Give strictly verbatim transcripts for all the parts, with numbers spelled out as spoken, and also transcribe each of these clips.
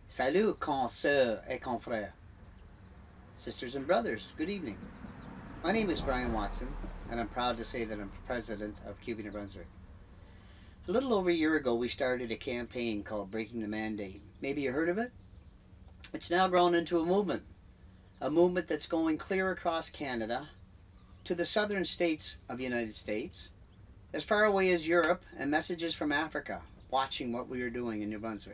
Salut, consoeurs et confrères. Sisters and brothers, good evening. My name is Brian Watson, and I'm proud to say that I'm president of CUBE New Brunswick. A little over a year ago, we started a campaign called Breaking the Mandate. Maybe you heard of it? It's now grown into a movement. A movement that's going clear across Canada to the southern states of the United States, as far away as Europe, and messages from Africa watching what we are doing in New Brunswick.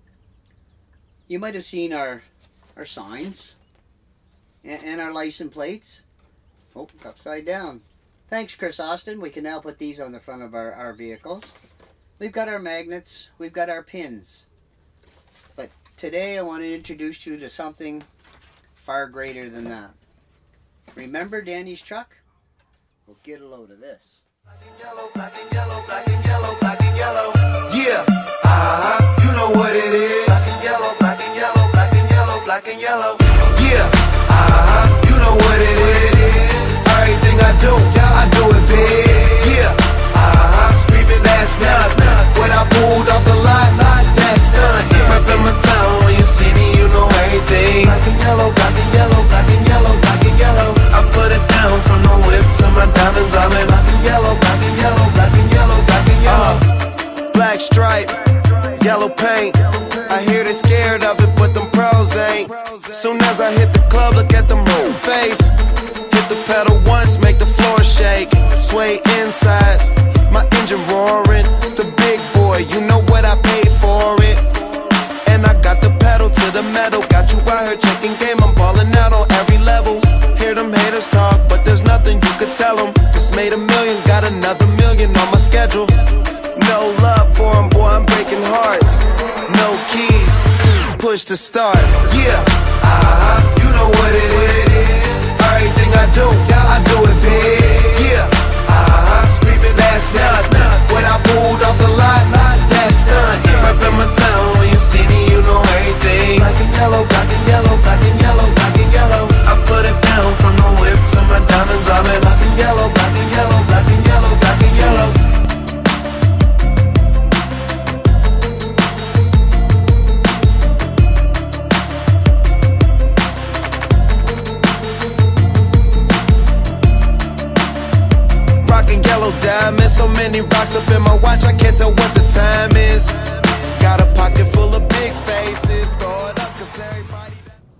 You might have seen our, our signs and, and our license plates. Oh, it's upside down. Thanks, Chris Austin. We can now put these on the front of our, our vehicles. We've got our magnets. We've got our pins. But today I want to introduce you to something far greater than that. Remember Danny's truck? Well, get a load of this. Black and yellow, black and yellow, black and yellow, black and yellow. Yeah, uh-huh, you know what it is. Black and yellow, black and yellow, black and yellow, black and yellow. Yeah, uh-huh, you know what it is. Everything I do, I do it big. Yeah, uh-huh, screaming that's not when I pulled off the lot, that's done. Reppin' my town, when you see me, you know everything. Black and yellow, black and yellow, black and yellow, black and yellow. I put it down from the whip to my diamonds, I'm in black and yellow, black and yellow, black and yellow, black and yellow. Uh, black stripe, yellow paint. I hear they scared of it, but them pros ain't. Soon as I hit the club, look at them whole face. Hit the pedal once, make the floor shake. Sway inside, my engine roaring. It's the big boy, you know what I paid for it. And I got the pedal to the metal. Got you out here checking game, I'm balling out on every level. Hear them haters talk, but there's nothing you could tell them. Just made a million, got another million on my schedule. No love for them, boy, I'm breaking hearts. No keys, push to start. Yeah, uh-huh, you know what it is. Everything I do, I do it big. Yeah, uh-huh, screaming that's not when I pulled off the lot, that's done. Reppin' my town, when you see me, you know everything. Black and yellow, black and yellow, black and yellow, black and yellow. I put it down from the whip to my diamonds, I'm in black and yellow, black and yellow, black and yellow, black and yellow. Yellow diamonds, so many rocks up in my watch, I can't tell what the time is. Got a pocket full of big faces, throw it up cause everybody.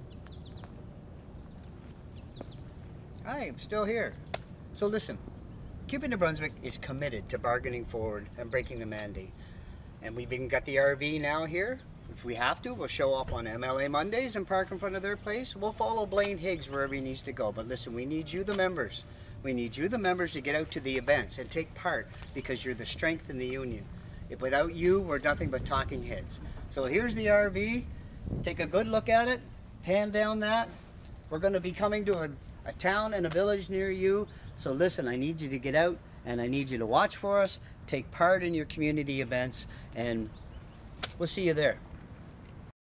Hi, I'm still here. So listen, CUBE New Brunswick is committed to bargaining forward and breaking the mandate. And we've even got the R V now here. If we have to, we'll show up on M L A Mondays and park in front of their place. We'll follow Blaine Higgs wherever he needs to go. But listen, we need you, the members. We need you, the members, to get out to the events and take part because you're the strength in the union. If without you, we're nothing but talking heads. So here's the R V. Take a good look at it. Pan down that. We're going to be coming to a, a town and a village near you. So listen, I need you to get out and I need you to watch for us. Take part in your community events and we'll see you there.